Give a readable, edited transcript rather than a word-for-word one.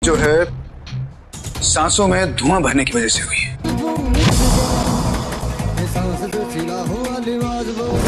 जो है सांसों में धुआं भरने की वजह से हुई है।